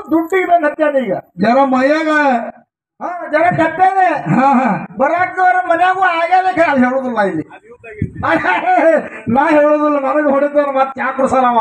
ದುಡ್ಡಿಗೆ ಬಂದ್ ಹತ್ಯಾದ ಈಗ ಜರ ಮೈಯಾಗ ಜರ ಕಟ್ಟದೆ ಬರಾಕ್ದವ್ರ ಮನ್ಯಾಗೂ ಆಗ್ಯಾದ ಅದು ಹೇಳುದಿಲ್ಲ ಇಲ್ಲಿ ನಾ ಹೇಳುದಿಲ್ಲ ನನಗೆ ಹೊಡಿತಾನ ಮತ್ತೆ ಯಾಕೆ ಕೊಡ್ಸಲ್ಲವ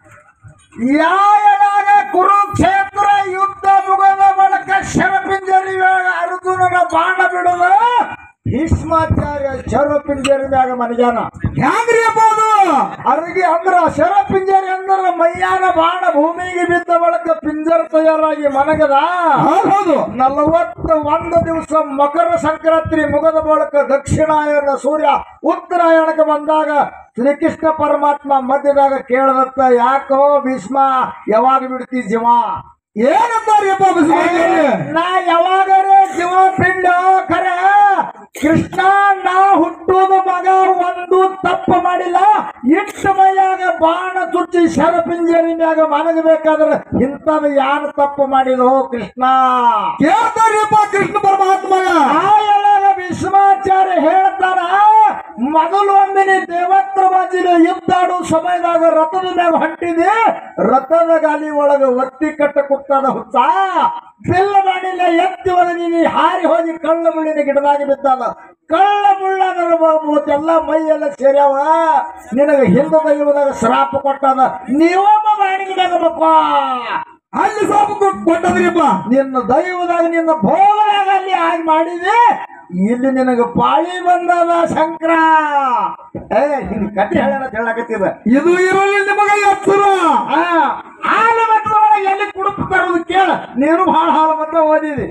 ಯಾವಾಗ ಕುರುಕ್ಷೇತ್ರ ಯುದ್ಧ ಮುಗದ ಬಳಿಕ ಶರಪಿಂಜರಿ ಅರ್ಜುನನ ಬಾಣ ಬಿಡದ ಭೀಷ್ಮಾಚಾರ್ಯ ಶರಪಿಂಜರಿ ಮ್ಯಾಗ ಮನಜಾನ ಹ್ಯಾಂಗ್ರಿ ಅಪ್ಪ ಅದು ಅರ್ಗಿ ಅಂದ್ರ ಶರಪಿಂಜರಿ ಅಂದ್ರ ಮೈಯಾನ ಬಾಣ ಭೂಮಿಗೆ ಬಿದ್ದ ಬಳಿಕ ಪಿಂಜರ ತಯಾರಾಗಿ ಮನಗದ ಹೌದು 41 ದಿವಸ ಮಕರ ಸಂಕ್ರಾಂತಿ ಮುಗದ ಬಳಿಕ ದಕ್ಷಿಣಾಯನ ಸೂರ್ಯ ಉತ್ತರಾಯಣಕ್ಕೆ ಬಂದಾಗ ಶ್ರೀಕೃಷ್ಣ ಪರಮಾತ್ಮ ಮಧ್ಯದಾಗ ಕೇಳದತ್ತ ಯಾಕೋ ಭೀಷ್ಮ ಯಾವಾಗ ಬಿಡ್ತಿ ಜೀವ ಏನಂತಾರಿಯಪ್ಪ ನಾ ಯಾವಾಗರ ಜೀವ ಪಿಂಡ ಖರೆ ಕೃಷ್ಣ ನಾ ಹುಟ್ಟುವ ಮಗ ಒಂದು ತಪ್ಪು ಮಾಡಿಲ್ಲ ಇಟ್ಟು ಮೈಯಾಗ ಬಾಣ ಚುಚ್ಚಿ ಶರಪಿಂಜರಿ ಮ್ಯಾಗ ಮನಗಬೇಕಾದ್ರೆ ಇಂಥದ್ದು ಯಾರು ತಪ್ಪು ಮಾಡಿದೋ ಕೃಷ್ಣ ಕೇಳ್ತಾರಿಯಪ್ಪ ಕೃಷ್ಣ ಪರಮಾತ್ಮ ಭೀಷ್ಮಾಚಾರ್ಯ ಹೇಳ್ತಾರ ಮೊದಲು ಒಮ್ಮಿನಿ ದೇವತ್ರ ಬಾಜಿನ ಯುದ್ಧಾಡು ಸಮಯದಾಗ ರಥದ ಮ್ಯಾಗ ಹೊಂಟಿದೆ ರಥದ ಗಾಲಿ ಒಳಗ ಒತ್ತಿ ಕಟ್ಟ ಕುತ್ತದ ಹುತ್ತ ಬಿಲ್ಲ ಮಾಡಿಲ್ಲ ಎತ್ತಿ ಒಳಗಿನಿ ಹಾರಿ ಹೋಗಿ ಕಳ್ಳ ಮುಳ್ಳಿನ ಗಿಡದಾಗಿ ಬಿದ್ದಾನ ಕಳ್ಳ ಮುಳ್ಳ ಎಲ್ಲ ಮೈಯೆಲ್ಲ ಸೇರ್ಯಾವ ನಿನಗ ಹಿಂದ ದೈವದಾಗ ಶ್ರಾಪ ಕೊಟ್ಟದ ನೀವೊಬ್ಬ ಮಾಡಿದಾಗ ಅಲ್ಲಿ ಸಾಪ ಕೊಟ್ಟದ್ರಿಪ್ಪ ನಿನ್ನ ದೈವದಾಗ ನಿನ್ನ ಭೋಗದಾಗ ಅಲ್ಲಿ ಆಗಿ ಮಾಡಿದೆ ಇಲ್ಲಿ ನಿನಗ ಪಾಳಿ ಬಂದದ ಶಂಕರ ಕತೆ ಹೇಳ ಹೇಳಕತ್ತಿದ ಇದು ಇರಲಿ ನಿಮಗ ಎತ್ತರ ಹಾಲು ಮತ ಒಳಗೆ ಎಲ್ಲಿ ಕುಡುಪು ತರೋದು ಕೇಳ ನೀನು ಬಹಳ ಹಾಲು ಮತ ಓದಿದಿ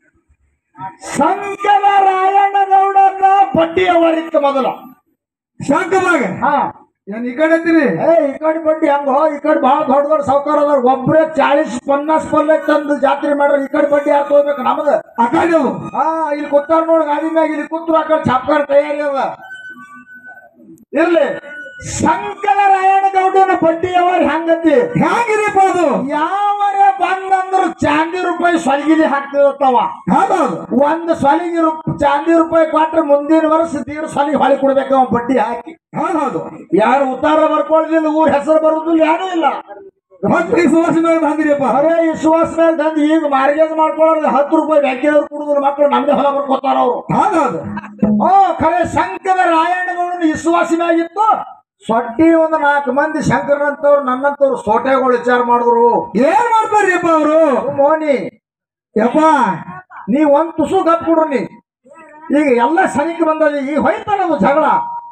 ಶಂಕರರಾಯಣ್ಣಗೌಡನ ಬಡ್ಡಿ ಅವರಿತ್ತು ಮೊದಲು ಶಂಕರಾಗ ಏನ್ ಈ ಕಡೆ ಅಂತೀರಿ ಈ ಕಡೆ ಬಡ್ಡಿ ಹಂಗ ಈ ಕಡೆ ಬಹಳ ದೊಡ್ಡ ದೊಡ್ಡ ಸಾವುಕಾರ ಅದಾರ ಒಬ್ಬರೇ 40-50 ಪಲ್ಲೆ ತಂದು ಜಾತ್ರೆ ಮಾಡ್ರ ಈ ಕಡೆ ಬಡ್ಡಿ ಯಾರು ತಗೋಬೇಕು ನಮ್ದು ಆ ಕಡೆ ಇಲ್ಲಿ ಕೂತಾರ ನೋಡ್ ಗಾಡಿ ಮ್ಯಾಗ ಇಲ್ಲಿ ಕೂತ್ರು ಆ ಕಡೆ ಚಾಪ್ಕಾರ ತಯಾರಿ ಅದ ಇರ್ಲಿ ಶಂಕರರಾಯಣ್ಣಗೌಡನ ಬಡ್ಡಿ ಯಾವಾಗ ಹೆಂಗತಿ ಹೆಂಗಿರಿಪ್ಪ ಅದು ಯಾವರೇ ಬಂದಂದ್ರು ಚಾಂದಿ ರೂಪಾಯಿ ಸೊಲಗಿಲಿ ಹಾಕ್ತಿರ್ತಾವ ಒಂದು ಸೊಲಿಗೆ ಚಾಂದಿ ರೂಪಾಯಿ ಕೊಟ್ರೆ ಮುಂದಿನ ವರ್ಷ ತೀರ್ ಸೊಲಿಗೆ ಹೊಳಿ ಕೊಡ್ಬೇಕು ಅವ ಬಡ್ಡಿ ಹಾಕಿ ಹೌದು ಯಾರು ಉತ್ತಾರ ಬರ್ಕೊಳ್ಳಿಲ್ಲ ಊರ್ ಹೆಸರು ಬರುದಿಲ್ಲ ಏನೂ ಇಲ್ಲ ವಿಶ್ವಾಸ ಮೇಲೆ ಬಂದಿರಿಯಪ್ಪ ಅರೇ ವಿಶ್ವಾಸ ಮೇಲೆ ತಂದು ಈಗ ಮಾರ್ಗೇಜ್ ಮಾಡ್ಕೊಳ್ಳೋದು 10 ರೂಪಾಯಿ ಬ್ಯಾಂಕಿನವ್ರು ಕುಡಿದ್ರು ಮಕ್ಕಳು ನಮ್ದೇ ಹೊಲ ಬರ್ಕೋತಾರ ಅವ್ರು ಹೌದು ಖರೆ ಶಂಕರರಾಯಣ್ಣಗೌಡನ ವಿಶ್ವಾಸಿನಾಗಿತ್ತು ಸೊಟ್ಟಿ ಒಂದು 4 ಮಂದಿ ಶಂಕರನಂತವ್ರು ನನ್ನಂತವ್ರು ಸೋಟೆಗಳು ವಿಚಾರ ಮಾಡಿದ್ರು ಏನ್ ಮಾಡ್ತಾರಿಯಪ್ಪ ಅವರು ಮೋನಿ ಯಪ್ಪ ನೀ ಒಂದ್ ತುಸು ಗಪ್ ಕೊಡ್ರಿ ಈಗ ಎಲ್ಲ ಸನಿಕ್ ಬಂದದ ಈಗ ಹೋಯ್ತಾರದು ಜಗಳ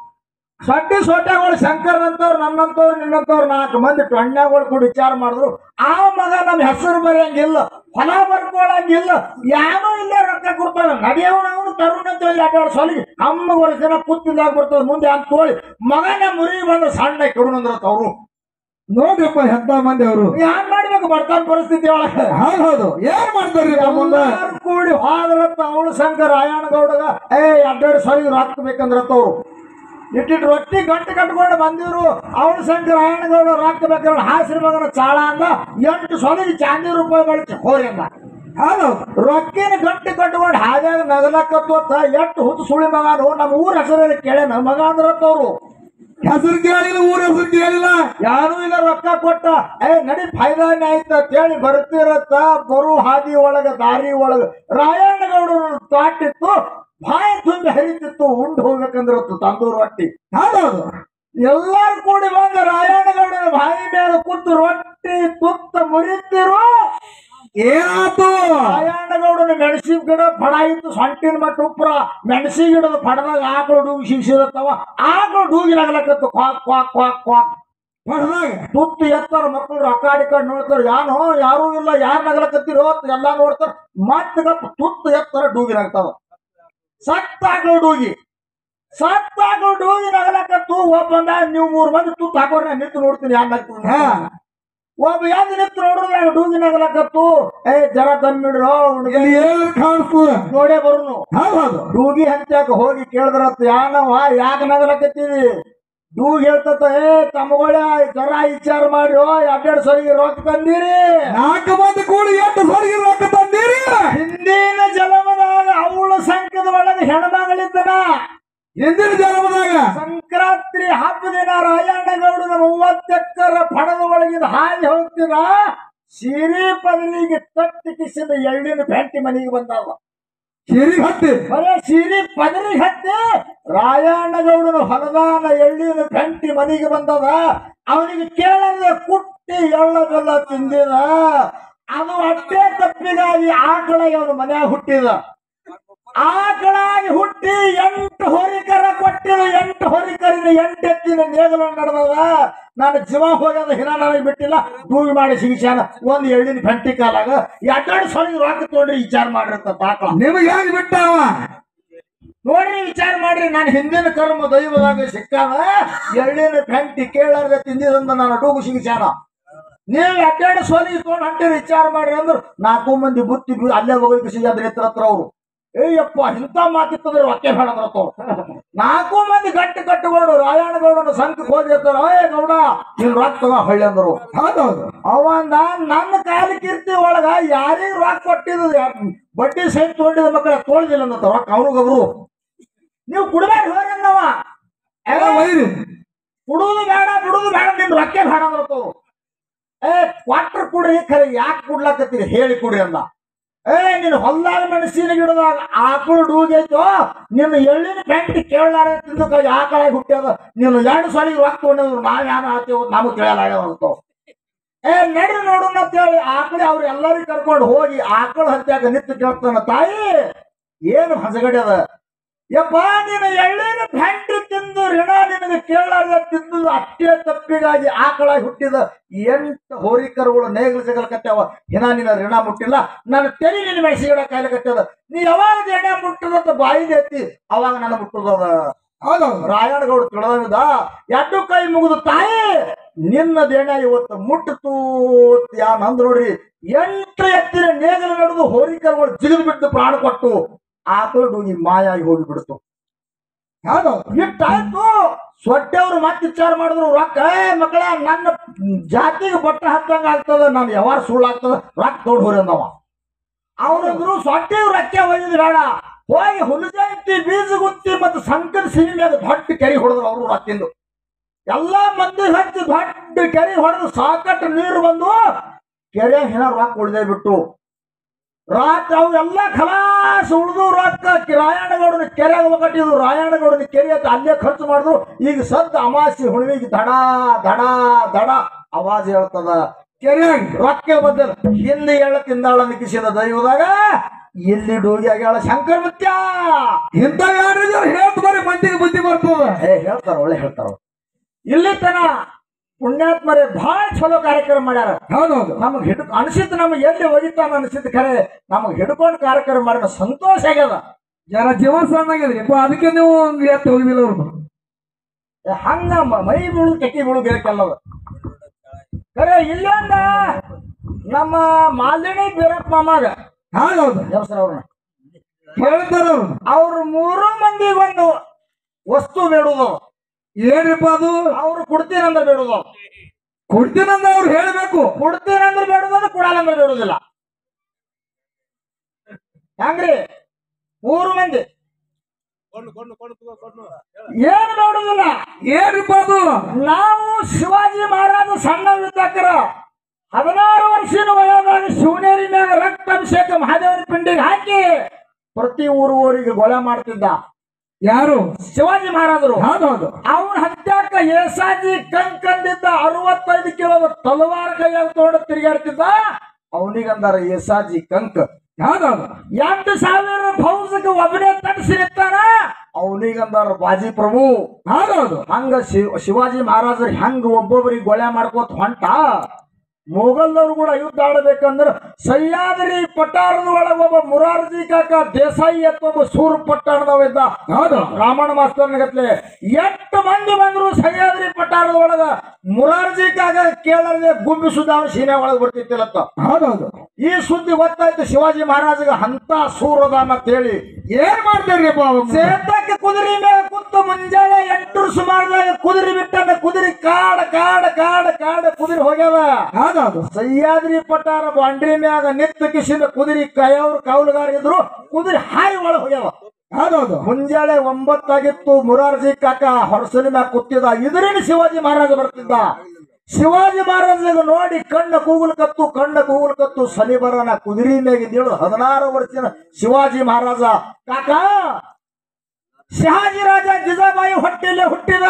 ಸೊಟ್ಟಿ ಸೋಟೆಗಳು ಶಂಕರನಂತವ್ರು ನನ್ನಂತವ್ರು ನಿನ್ನಂತವ್ರು 4 ಮಂದಿ ಟೊಣ್ಣೆಗಳು ಕೂಡ ವಿಚಾರ ಮಾಡಿದ್ರು ಆ ಮಗ ನಮ್ ಹೆಸರು ಬರೆಯಂಗಿಲ್ಲ ಹೊಲ ಬರ್ಕೊಳಂಗಿಲ್ಲ ಯಾರು ಇಲ್ಲೇ ರೊಕ್ಕ ಕೊಡ್ತಾರ ನಡೆಯವನು ಅವನು ತರುಣ ಅಂತ ಹೇಳಿ 2 ಸೊಲಿಗೆ ಅಮ್ಮ ವರ್ಷ ಕೂತಿದ್ದಾಗ ಬರ್ತದ ಮುಂದೆ ಅಂತ ತೋಳಿ ಮಗನ ಮುರಿ ಬಂದ್ರೆ ಸಣ್ಣ ಕೊಡುನಂದ್ರತ್ ಅವ್ರು ನೋಡ್ರಿಪ್ಪ ಎಂತ ಮಂದಿ ಅವರು ಯಾನ್ ಮಾಡ್ಬೇಕು ಬರ್ತಾನ ಪರಿಸ್ಥಿತಿ ಒಳಗೆ ಹೌದು ಏನ್ ಮಾಡ್ತಾರ್ರಿ ಕೂಡಿ ಹೋದ್ರತ್ತ ಅವಳು ಶಂಕರರಾಯಣ್ಣಗೌಡಗ 2 ಸೊಲಿಗೆ ರೊಕ್ಕ ಬೇಕಂದ್ರತ್ತ ಅವ್ರು ಇಟ್ಟಿಟ್ಟು ರೊಟ್ಟಿ ಗಂಟೆ ಕಟ್ಕೊಂಡು ಬಂದಿದ್ರು ಅವನು ಶಂಕರರಾಯಣ್ಣಗೌಡ ರೊಕ್ಕ ಬೇಕಾದ್ರೆ ಹಾಸಿರ ಮಗನ ಚಾಳ ಅಂದ 8 ಸೊಲಿಗೆ ಚಾಂದಿ ರೂಪಾಯಿ ಬಳಸಿ ಹೋರಿ ಅಂದ ಹೌದು ರೊಕ್ಕಿನ ಗಂಟೆ ಕಟ್ಕೊಂಡು ಹಾದ್ಯಾಗ ನಗಲಕ್ಕತ್ತ ಎಷ್ಟು ಹುತ್ತು ಸುಳಿ ಮಗನು ನಮ್ಮ ಊರ ಹೆಸರಲ್ಲಿ ಕೇಳೇನ ಮಗ ಅಂದ್ರತ್ತವ್ರು ಹೆಸರು ಕೇಳಿಲ್ಲ ಊರ ಹೆಸರು ಕೇಳಿಲ್ಲ ಯಾರು ಇಲ್ಲ ರೊಕ್ಕ ಕೊಟ್ಟ ನಡಿ ಫೈದಾನೆ ಆಯ್ತ ಅಂತೇಳಿ ಬರ್ತಿರತ್ತ ಬರು ಹಾದಿ ಒಳಗ ದಾರಿ ಒಳಗ ರಾಯಣ್ಣಗೌಡರು ತಾಟಿತ್ತು ಬಾಯಿ ತುಂಬಿ ಹರಿತಿತ್ತು ಉಂಡು ಹೋಗ್ಬೇಕಂದ್ರತ್ತು ತಂದೂರು ರೊಟ್ಟಿ ಹೌದು ಎಲ್ಲಾರು ಕೂಡಿ ಬಂದ ರಾಯಣ್ಣಗೌಡನ ಬಾಯಿ ಮೇಲೆ ಕೂತು ರೊಟ್ಟಿ ತುತ್ತ ಮುರಿತಿರು ಏನಾಯ್ತು ರಾಯಣ್ಣಗೌಡನ ಮೆಣಸಿನ ಗಿಡ ಫಡ ಇತ್ತು ಸೊಂಟಿನ ಮಟ್ಟ ಉಪ್ರ ಮೆಣಸಿ ಗಿಡದ ಫಡದಾಗ ಆಕಳು ಡೂಗಿ ಸಿಗಿಸಿರತ್ತವ ಆಕಳು ಡೂಗಿನಾಗ್ಲಕತ್ತು ಕ್ವಾಕ್ ಕ್ವಾಕ್ ಕ್ವಾಕ್ ಕ್ವಾಕ್ ಹೊಡೆದಾಗ ತುತ್ತು ಎತ್ತಾರ ಮಕ್ಕಳು ರೊಕ್ಕಾಡಿ ಕಡೆ ನೋಡ್ತಾರ ಯಾನು ಯಾರು ಇಲ್ಲ ಯಾರು ನಗಲಕತ್ತಿರೋ ಎಲ್ಲಾ ನೋಡ್ತಾರ ಮತ್ತೆ ತುತ್ತು ಎತ್ತಾರ ಡೂಗಿನಾಗ್ತಾವ ಸತ್ತಾಕಳು ಡೂಗಿ ನಗಲಕತ್ತು ಒಬ್ಬಂದ ನೀವು 3 ಮಂದಿ ತುತ್ತು ಹಾಕೋರ ನಿಂತು ನೋಡ್ತೀನಿ ಯಾರು ಒಬ್ಬ ಯಾವ್ದು ನಿಂತು ನೋಡ್ರಿ ಡೂಗಿ ನಗಲಕತ್ತು ಜರ ತಮ್ಮಿಡ್ರು ಕಾಣಿಸ್ತು ನೋಡೇ ಬರುನು ಹೌದು ಡೂಗಿ ಹಂಚಾಕ ಹೋಗಿ ಕೇಳಿದ್ರತ್ ಯಾನವ ಯಾಕ ನಗಲಕತ್ತೀವಿ ಡೂಗಿ ಹೇಳ್ತತ ತಮ್ಮಗಳ ಜರ ವಿಚಾರ ಮಾಡ್ರಿ 2 ಸರಿಗೆ ರೊಕ್ಕ ತಂದಿರಿ 4 ಮಂದಿ ಕೂಡಿ 8 ಸರಿಗೆ ರೊಕ್ಕ ತಂದಿರಿ ಹಿಂದಿನ ಜನ್ಮದಾಗ ಅವಳ ಸಂಖ್ಯದ ಒಳಗೆ ಹೆಣ್ಮಗಳಿದ್ದನ ಹಿಂದಿನ ಜನ್ಮದಾಗ ಸಂಕ್ರಾಂತಿ ಹಬ್ಬ ದಿನ ರಾಯಣ್ಣಗೌಡನ 30 ಎಕರೆ ಫಣದ ಒಳಗಿಂದ ಹಾದಿ ಹೋಗ್ತೀರ ಸೀರೆ ಪದನಿಗೆ ತಟ್ಟಿ ಕಿಸಿದ ಎಳ್ಳಿನ ಪ್ಯಾಂಟಿ ಮನೆಗೆ ಬಂದವ. ಸೀರೆಗೆ ಹತ್ತಿ ಬರೇ ಸೀರೆ ಪದನಿಗೆ ಹತ್ತಿ ರಾಯಣ್ಣಗೌಡನ ಹೊಲದಾನ ಎಳ್ಳಿನ ಪ್ಯಾಂಟಿ ಮನೆಗೆ ಬಂದದ. ಅವನಿಗೆ ಕೇಳದೆ ಕುಟ್ಟಿ ಎಳ್ಳ ಬೆಲ್ಲ ತಿಂದಿದ. ಅದು ಅಟ್ಟೆ ತಪ್ಪಿಗಾಗಿ ಆಕಳಾಗಿ ಅವನ ಮನ್ಯಾಗ ಹುಟ್ಟಿದ. ಆಕಳಾಗಿ ಹುಟ್ಟಿ 8 ಹೋರಿಕರ ಕೊಟ್ಟಿದ. 8 ಹೋರಿಕರಿನ 8 ಎತ್ತಿನ ನೇಗಲ ನಡೆದದ. ನಾನು ಜೀವ ಹೋಗ್ಯದ ಹಿನ ನನಗೆ ಬಿಟ್ಟಿಲ್ಲ. ಡೂವಿ ಮಾಡಿ ಸಿಗಿಸ್ಯಾನ ಒಂದು ಎಳ್ಳಿನ ಫಂಟಿ ಕಾಲಾಗ. 2 ಸೊಳಿಗೆ ರೊಕ್ಕ ತೊಗೊಂಡ್ರಿ ವಿಚಾರ ಮಾಡಿರ್ತ ಆಕಳ. ನಿಮಗೆ ಹೇಗೆ ಬಿಟ್ಟಾವ ನೋಡ್ರಿ ವಿಚಾರ ಮಾಡ್ರಿ. ನಾನು ಹಿಂದಿನ ಕರ್ಮ ದೈವದಾಗ ಸಿಕ್ಕಾವ ಎಳ್ಳಿನ ಫಂಟಿ ಕೇಳಾರ್ದೆ ತಿಂದಿದಂದ ನಾನು ಡೂಗು ಸಿಗಿಸ್ಯಾನ. ನೀವು 2 ಸೊಲಿಗೆ ತೊಗೊಂಡು ಹೊಂಟಿರಿ ವಿಚಾರ ಮಾಡ್ರಿ ಅಂದ್ರೆ 4 ಮಂದಿ ಬುತ್ತಿ ಅಲ್ಲೇ ಹೋಗಲಿಕ್ಕೆ ಸಿಗದ್ರಿ ಹತ್ರ ಅವ್ರು. ಏಯಪ್ಪ ಇಂಥ ಮಾತಿತ್ತಂದ್ರೆ ಒಕ್ಕೆ ಬೇಡ ಬರತ್ತವ್ರು. 4 ಮಂದಿ ಕಟ್ಟುಕೊಂಡು ರಾಯಣ್ಣಗೌಡನ ಸಂಘಕ್ಕೆ ಹೋಗಿರ್ತಾರ. ಏ ಗೌಡ ನೀನ್ ರೊಕ್ಕ ತಗೋ ಹೊಳ್ಳಿ ಅಂದ್ರು. ಹೌದೌದು ಅವಂದ ನನ್ನ ಕಾಲ ಕೀರ್ತಿ ಒಳಗ ಯಾರಿಗ ರೊಕ್ಕ ಕೊಟ್ಟಿದ್ದು ಬಡ್ಡಿ ಸೈಡ್ ತೊಗೊಂಡಿದ ಮಕ್ಕಳ ತೋಳ್ದಿಲ್ಲ ಅಂತ ರೊಕ್ಕ ಅವ್ರಿಗೊಬ್ರು. ನೀವು ಕುಡ್ಬೇಡ ಹೋಗಂದವ. ಕುಡುದು ಬೇಡ ಬಿಡುದು ಬೇಡ ನಿಮ್ ರೊಕ್ಕೆ ಬೇಡ ಬರತ್ತವ್ರು. ಕ್ವಾರ್ಟರ್ ಕುಡ್ರಿ ಖರೆ ಯಾಕೆ ಕುಡ್ಲಾಕತ್ತೀರಿ ಹೇಳಿ ಕುಡ್ರಿ ಅಂದ. ನಿನ್ನ ಹೊಲ್ದಾಗ ಮೆಣಸಿನ ಗಿಡದಾಗ ಆಕಳು ಡೂಗೈತೋ ನಿನ್ನ ಎಳ್ಳಿನ ಪ್ಯಾಂಟಿ ಕೇಳಲಾರ ತಿಂದ ಆಕಳಾಗಿ ಹುಟ್ಟ್ಯದ. ನೀನು 2 ಸೊಲಿಗೆ ರೊಕ್ಕ ತೊಗೊಂಡಿದ್ರು ನಾವೇನು ಆತೇವ ನಮಗ್ ಕೇಳಲಾಗ್ಯದ. ನಡ್ರಿ ನೋಡೋಣ ಅಂತೇಳಿ ಆಕಳಿ ಅವ್ರು ಎಲ್ಲರಿಗೂ ಕರ್ಕೊಂಡು ಹೋಗಿ ಆಕಳ ಹತ್ಯಾಗ ನಿಂತು ಕೇಳ್ತಾನ. ತಾಯಿ ಏನು ಹಸಗಡೆ ಅದ ಯಪ್ಪ ನೀನು ಎಳ್ಳಿನ ಪ್ಯಾಂಟಿ ತಿಂದು ಋಣ ನಿನಗೆ ಕೇಳಲಾರ್ದ ತಿಂದು ಅಷ್ಟೇ ತಪ್ಪಿಗಾಗಿ ಆಕಳಾಗಿ ಹುಟ್ಟಿದ 8 ಹೋರಿಕರುಗಳು ನೇಗಲು ಜಗಲ್ಕತ್ಯಾವ. ಹಿನ ನಿನ್ನ ಋಣ ಮುಟ್ಟಿಲ್ಲ. ನನ್ನ ತೆರಿ ನಿನ್ನ ಮೆಣಸಿ ಗಿಡ ಕಾಯ್ಲಕತ್ತದ. ನೀ ಯಾವಾಗ ಎಣ್ಣೆ ಮುಟ್ಟದಂತ ಬಾಯಿಗೆ ಎತ್ತಿ ಅವಾಗ ನನ್ನ ಮುಟ್ಟದ. ಹೌದೌದು ರಾಯಣ್ಣಗೌಡ ತಿಳಿದ 2 ಕೈ ಮುಗಿದು ತಾಯಿ ನಿನ್ನ ದೇಣ ಇವತ್ತು ಮುಟ್ಟಿತು ನಂದ್ ನೋಡ್ರಿ. 8 ಎತ್ತಿನ ನೇಗಲು ನಡೆದು ಹೋರಿಕರುಗಳು ಜಿಗಿದು ಬಿಟ್ಟು ಪ್ರಾಣ ಕೊಟ್ಟು ಆಕಳು ಈ ಮಾಯಾಗಿ ಹೋಗಿಬಿಡ್ತು. ಇಟ್ಟಾಯ್ತು. ಸೊಟ್ಟೆವ್ರು ಮತ್ತೆ ವಿಚಾರ ಮಾಡಿದ್ರು ರೊಕ್ಕ ಮಕ್ಕಳ ನನ್ನ ಜಾತಿಗೆ ಬಟ್ಟ ಹತ್ತಂಗ ಆಗ್ತದ. ನಾನು ಯಾವಾರ ಸುಳ್ಳಾಗ್ತದ ರೊಕ್ಕ ತೊಗೊಂಡು ಹೋರಿ ಅಂದವ. ಅವನಂದ್ರು ಸೊಟ್ಟೆ ರೊಕ್ಕ ಒಯ್ದು ಬೇಡ ಹೋಗಿ ಹುಲ್ಜಂತಿ ಬೀಜ ಗುತ್ತಿ ಮತ್ತು ಸಂಕರ ಸಿಹಿ ಮ್ಯಾಗ ದೊಡ್ಡ ಕೆರೆ ಹೊಡೆದ್ರು. ಅವರು ರೊಕ್ಕಿಂದು ಎಲ್ಲಾ ಮಂದಿ ಹಚ್ಚಿ ದೊಡ್ಡ ಕೆರೆ ಹೊಡೆದು ಸಾಕಟ್ಟು ನೀರು ಬಂದು ಕೆರೆ ಹಿನ ರೊಕ್ಕ ಉಳಿದೇ ಬಿಟ್ಟು ರಾತ್ರಿ ಅವೆಲ್ಲ ಖಲಾಸ್ ಉಳಿದು ರೊಕ್ಕ ರಾಯಣ್ಣಗೌಡನ ಕೆರೆಗೆ ಕಟ್ಟಿದ್ರು. ರಾಯಣ್ಣಗೌಡನ ಕೆರೆ ಅಲ್ಲೇ ಖರ್ಚು ಮಾಡಿದ್ರು. ಈಗ ಸದ್ದ ಅಮಾಸಿ ಹುಣ್ಣಿಗೆ ದಡ ದಡ ದಡ ಆವಾಜ್ ಹೇಳ್ತದ. ಕೆರೆ ರೊಕ್ಕ ಬದ್ದಲ್ ಹಿಂದೆ ಹೇಳ ತಿಂದಾಳ ಕಿಸಿದ ದೈವದಾಗ ಇಲ್ಲಿ ಡೋಗಿ ಆಗ್ಯಾಳ ಶಂಕರ ಮುತ್ಯ. ಇಂಥ ಹೇಳ್ತ ಬರೀ ಮಂದಿಗೆ ಬುದ್ಧಿ ಬರ್ತದ. ಹೇಳ್ತಾರ ಒಳ್ಳೆ ಹೇಳ್ತಾರ. ಇಲ್ಲಿ ತನ ಪುಣ್ಯಾತ್ಮರೇ ಬಹಳ ಚಲೋ ಕಾರ್ಯಕ್ರಮ ಮಾಡ್ಯಾರ. ಹೌದೌದು ನಮಗ್ ಅನಿಸಿತ್ತು ನಮಗ್ ಎಲ್ಲಿ ಒಗಿತಾನ ಅನಿಸಿತ್ತು. ಖರೆ ನಮಗ್ ಹಿಡ್ಕೊಂಡು ಕಾರ್ಯಕ್ರಮ ಮಾಡಿದ ಸಂತೋಷ ಆಗ್ಯದ. ಜರ ಜೀವ ಸಣ್ಣಾಗ್ಯದ್ರಿ ಅದಕ್ಕೆ ನೀವು ಎತ್ತಿ ಹೋಗಿದಿಲ್ಲ ಅವ್ರು. ಹಂಗ ಮೈ ಬೀಳು ತೆಕ್ಕಿ ಬೀಳು ಬೇಕಲ್ಲದ. ಖರೆ ಇಲ್ಲೊಂದ ನಮ್ಮ ಮಾಲಿನಿ ಬೀರಪ್ಪ ಮಾಮಾಗ ಹೌದೌದು ದೇವಸ್ಥಾನ ಅವ್ರನ್ನ ಹೇಳ್ತಾರ ಅವ್ರು 3 ಮಂದಿಗೊಂದು ವಸ್ತು ಬೇಡುದು. ಏನ್ರಿಪ್ಪ ಅದು? ಅವ್ರು ಕೊಡ್ತೀನಂದ್ರೆ ಬೇಡುದು. ಕೊಡ್ತೀನಂದ್ರೆ ಅವ್ರು ಹೇಳ್ಬೇಕು. ಕೊಡ್ತೀನಂದ್ರೆ ಬೇಡುದು ಕೊಡಲ್ಲಂದ್ರೆ ಬೇಡುದಿಲ್ಲ. ಹೆಂಗ್ರಿ 3 ಮಂದಿ ಏನು ಬೇಡುದಿಲ್ಲ. ಏನ್ರಿಪ್ಪ ಅದು? ನಾವು ಶಿವಾಜಿ ಮಹಾರಾಜ ಸಣ್ಣವಿದ್ದಕ್ಕರ 16 ವರ್ಷದ ವಯಸ್ಸಾಗ ಶಿವನೇರಿ ಮ್ಯಾಗ ರಕ್ತಾಭಿಷೇಕ ಮಹಾದೇವನ ಪಿಂಡಿಗೆ ಹಾಕಿ ಪ್ರತಿ ಊರಿಗೆ ಗೊಳೆ ಮಾಡ್ತಿದ್ದ. ಯಾರು? ಶಿವಾಜಿ ಮಹಾರಾಜರು. ಹೌದೌದು. ಅವನ ಹತ್ಯಾಕ ಏಸಾಜಿ ಕಂದಿದ್ದ 65 ಕಿಲೋ ತಲವಾರ ಕೈಯಾಗ ತಗೊಂಡು ತಿರುಗಾಡ್ತಿದ್ದ. ಅವನಿಗಂದಾರ ಏಸಾಜಿ ಕಂಕ್. ಹೌದೌದು. 2000 ಫೌಜಕ್ಕೆ ಒಬ್ಬನೇ ತಡಿಸಿ ನಿಂತಾನ. ಅವನಿಗಂದಾರ ಬಾಜಿ ಪ್ರಭು. ಹೌದೌದು. ಹಂಗ ಶಿವಾಜಿ ಮಹಾರಾಜರು ಹೆಂಗ ಒಬ್ಬೊಬ್ಬರಿಗೆ ಗೊಳೆ ಮಾಡ್ಕೋತ ಹೊಂಟ. ಮೊಘಲರು ಕೂಡ ಯುದ್ಧ ಆಡಬೇಕಂದ್ರ ಸಹ್ಯಾದ್ರಿ ಪಟ್ಟಾಣದ ಒಳಗ ಒಬ್ಬ ಮುರಾರ್ಜಿ ಕಾಕ ದೇಸಾಯಿ ಅಂತ ಒಬ್ಬ ಸೂರ್ ಪಟ್ಟಣದವ ಇದ್ದ. ಹೌದು. ರಾಮಣ್ಣ ಮಾಸ್ತರ್ನಗತ್ಲೆ 8 ಮಂದಿ ಬಂದ್ರು ಸಹ್ಯಾದ್ರಿ ಪಟ್ಟಾಣದ ಒಳಗ. ಮುರಾರ್ಜಿ ಕಾಕ ಕೇಳದೆ ಗುಬ್ಬಿ ಸುದ್ದ ಅವನ ಸೀನೆ ಒಳಗೆ ಬರ್ತಿತ್ತಿಲ್ಲತ್ತ. ಹೌದೌದು. ಈ ಸುದ್ದಿ ಗೊತ್ತಾಯ್ತು ಶಿವಾಜಿ ಮಹಾರಾಜಗ ಅಂತ ಸೂರದಾನ ಅಂತ ಹೇಳಿ ಏನ್ ಮಾಡ್ತಾರ್ರಿ ಸೇತಕ್ಕೆ ಕುದುರೆ ಮೇಲೆ ಕುತ್ತು ಮುಂಜಾನೆ 8 ಸುಮಾರದಾಗ ಕುದುರೆ ಬಿಟ್ಟನ. ಕುದುರೆ ಕಾಡ ಕಾಡ ಕಾಡ ಕಾಡ ಕುದುರೆ ಹೋಗ್ಯದ. ಹೌದೌದು. ಸಹ್ಯಾದ್ರಿ ಪಟ್ಟಾರ ಬಾಂಡ್ರಿ ಮ್ಯಾಗ ನಿತ್ತ ಕಿಸಿದ ಕುದುರೆ ಕೈಯವ್ರು ಕಾವಲುಗಾರ ಇದ್ರು. ಕುದುರೆ ಹಾಯಿ ಒಳಗೆ ಹೋಗ್ಯಾವ. ಹೌದೌದು. ಮುಂಜಾನೆ 9 ಆಗಿತ್ತು. ಮುರಾರ್ಜಿ ಕಾಕ ಹೊರಸಲಿ ಮ್ಯಾಗ ಕೂತಿದ್ದ. ಇದರಿಂದ ಶಿವಾಜಿ ಮಹಾರಾಜ ಬರ್ತಿದ್ದ. ಶಿವಾಜಿ ಮಹಾರಾಜಗ ನೋಡಿ ಕಣ್ಣ ಕೂಗುಲ್ಕತ್ತು ಸಲಿಬರನ ಕುದುರೆ ಮೇಗಿದ್ದೇಳು 16 ವರ್ಷದ ಶಿವಾಜಿ ಮಹಾರಾಜ ಕಾಕ ಶಹಾಜಿ ರಾಜ ಜಿಜಾಬಾಯಿ ಹೊಟ್ಟೆಲೆ ಹುಟ್ಟಿದ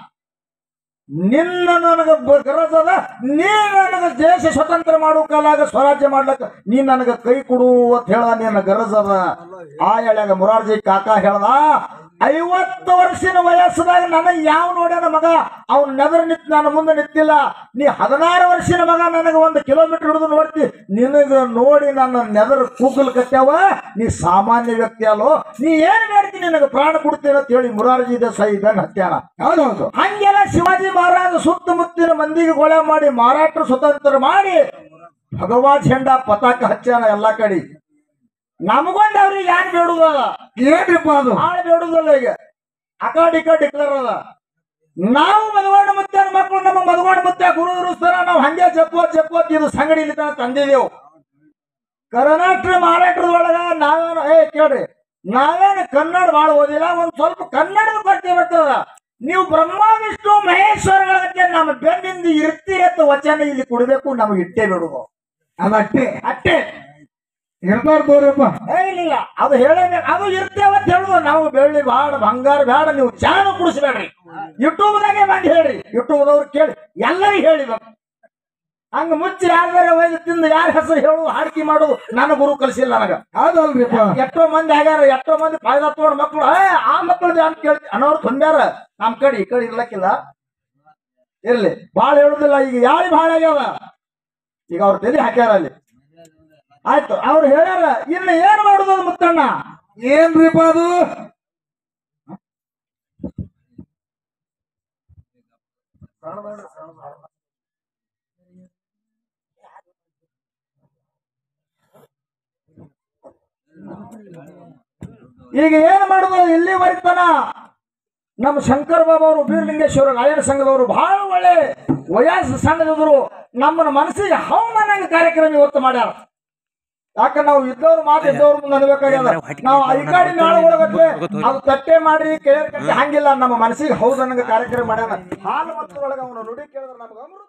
ನಿನ್ನ ನನಗ ಗರಜದ ನೀ ನನಗ ದೇಶ ಸ್ವತಂತ್ರ ಮಾಡೋ ಕಾಲಾಗ ಸ್ವರಾಜ್ಯ ಮಾಡ್ಲಕ್ಕ ನೀ ನನಗ ಕೈ ಕೊಡು ಅಂತ ಹೇಳ ನಿನ್ನ ಗರಜದ ಆ ಎಳ್ಯಾಗ ಮುರಾರ್ಜಿ ಕಾಕ ಹೇಳ್ದ 50 ವರ್ಷದ ವಯಸ್ಸದಾಗ ನನಗೆ ಯಾವ ನೋಡ್ಯಾನ ಮಗ ಅವ್ನ ನೆದರ್ ನಿಂತ ನಾನು ಮುಂದೆ ನಿಂತಿಲ್ಲ ನೀ 16 ವರ್ಷದ ಮಗ ನನಗೆ 1 ಕಿಲೋಮೀಟರ್ ಹಿಡಿದು ನೋಡ್ತಿ ನಿನಗ ನೋಡಿ ನನ್ನ ನೆದರ್ ಕೂಗಲ್ ಕಟ್ಟ್ಯಾವ ನೀ ಸಾಮಾನ್ಯ ವ್ಯಕ್ತಿ ಅಲ್ಲೋ ನೀ ಏನ್ ಮಾಡ್ತೀನಿ ನಿನಗೆ ಪ್ರಾಣ ಕೊಡ್ತೀನಿ ಅಂತ ಹೇಳಿ ಮುರಾರ್ಜಿ ದೇಸಾಯಿ ಬೆನ್ ಹತ್ಯಾನ. ಹೌದೌದು. ಹಂಗೆಲ್ಲ ಶಿವಾಜಿ ಮಹಾರಾಜ ಸುತ್ತಮುತ್ತಿನ ಮಂದಿಗೆ ಗೊಳೆ ಮಾಡಿ ಮಾರಾಟ ಸ್ವತಂತ್ರ ಮಾಡಿ ಭಗವಾ ಝಂಡಾ ಪತಾಕ ಹಚ್ಚಾನ ಎಲ್ಲಾ ಕಡೆ. ನಮಗೊಂದು ಅವ್ರಿಗೆ ಯಾರು ಬೇಡುದಲ್ಲ ಏನ್ರಿಪ್ಪ ಅದು ಆಳ್ ಬೇಡುದಲ್ಲ. ಈಗ ಅಕಾಡಿ ಡಿಕ್ಲೇರ್ ಅದ ನಾವು ಮದವಾಡ ಮುತ್ಯ ಮಕ್ಕಳು ನಮ್ಮ ಮದವಾಡ ಮುತ್ಯ ಗುರು ಇರುಸ್ತಾರ ನಾವು ಹಂಗೆ ಜಪ್ಪೋತ್ ಇದು ಸಂಗಡಿ ಇಲ್ಲಿ ತಂದಿದ್ದೇವು. ಕರ್ನಾಟಕ ಮಾರಾಟದೊಳಗ ನಾವೇನು ಕೇಳ್ರಿ ನಾವೇನು ಕನ್ನಡ ಬಾಳ ಓದಿಲ್ಲ ಒಂದ್ ಸ್ವಲ್ಪ ಕನ್ನಡದ ಕೊರತೆ ಬರ್ತದ. ನೀವು ಬ್ರಹ್ಮ ವಿಷ್ಣು ಮಹೇಶ್ವರಗಳ ನಮ್ಮ ಬೆನ್ನಿಂದ ಇರ್ತಿ ಅಂತ ವಚನ ಇಲ್ಲಿ ಕೊಡ್ಬೇಕು ನಮಗೆ ಇಟ್ಟೇ ಬಿಡುದು ಅದು ಅಟ್ಟೆ ಇರ್ಬಾರ್ದವ್ರಪ್ಪ. ಇಲ್ಲ ಅದು ಹೇಳಬೇಕು ಅದು ಇರ್ತೇವತ್ ಹೇಳುದು. ನಾವು ಬೆಳ್ಳಿ ಬಾಡ ಬಂಗಾರ ಬೇಡ ನೀವು ಚಾನು ಕುಡಿಸ್ಬೇಡ್ರಿ ಯೂಟ್ಯೂಬ್ದಾಗೆ ಬಂದು ಹೇಳ್ರಿ ಯೂಟ್ಯೂಬ್ದವ್ರು ಕೇಳಿ ಎಲ್ಲರಿಗೂ ಹೇಳಿಬೇಕು. ಹಂಗ ಮುಚ್ಚಿ ಯಾರ್ದಾರ ಒಯ್ದು ತಿಂದು ಯಾರ ಹೆಸರು ಹೇಳು ಹಾಡ್ಕಿ ಮಾಡುದು ನನ್ನ ಗುರು ಕಲಿಸಿಲ್ಲ ನನಗ. ಹೌದಲ್ರಿಪ್ಪ. ಎಷ್ಟೋ ಮಂದಿ ಆಗ್ಯಾರ ಎಷ್ಟೋ ಮಂದಿ ಫಾಯ್ದಾ ತಗೊಂಡ್ ಮಕ್ಕಳು ಆ ಮಕ್ಕಳು ಅಂತ ಕೇಳ್ತಿ ಅನ್ನೋರು ತುಂಬ್ಯಾರ. ನಮ್ ಕಡೆ ಈ ಕಡೆ ಇರ್ಲಕ್ಕಿಲ್ಲ ಇರ್ಲಿ ಬಾಳ ಹೇಳುದಿಲ್ಲ. ಈಗ ಯಾಳಿ ಬಾಳ ಆಗ್ಯಾವ ಈಗ ಅವ್ರ ತಲೆ ಹಾಕ್ಯಾರ ಅಲ್ಲಿ ಆಯ್ತು ಅವ್ರು ಹೇಳ್ಯಾರ. ಇನ್ನು ಏನ್ ಮಾಡುದು ಮುತ್ತಣ್ಣ ಏನ್ರಿಪ್ಪ ಅದು ಈಗ ಏನ್ ಮಾಡುದು ಇಲ್ಲಿವರೆತನ ನಮ್ಮ ಶಂಕರ್ ಬಾಬಾ ಅವರು ಬೀರಲಿಂಗೇಶ್ವರ ಗಾಯನ ಸಂಘದವರು ಬಹಳ ಒಳ್ಳೆ ವಯಸ್ಸು ಸಣ್ಣದಿದ್ರು ನಮ್ಮನ್ನ ಮನಸ್ಸಿಗೆ ಹವಾಮಾನ ಕಾರ್ಯಕ್ರಮ ಇವತ್ತು ಮಾಡ್ಯಾರ. ಯಾಕ ನಾವು ಇದ್ದವ್ರು ಮಾತು ಇದ್ದವ್ರ ಮುಂದೆ ಅನ್ಬೇಕಾಗ್ಯದ. ನಾವು ಈ ಕಡೆ ನಾಳೆ ಒಳಗಟ್ಲೆ ಅದು ತಟ್ಟೆ ಮಾಡ್ರಿ ಕೇಳಿ ಹಂಗಿಲ್ಲ ನಮ್ಮ ಮನಸ್ಸಿಗೆ ಹೌದು ಅನ್ನಂಗ ಕಾರ್ಯಕ್ರಮ ಮಾಡ್ಯಾನ. ಹಾಲು ಮತ್ತು ಒಳಗ ಅವನು ನುಡಿ ಕೇಳಿದ್ರೆ ನಮ್ಗೆ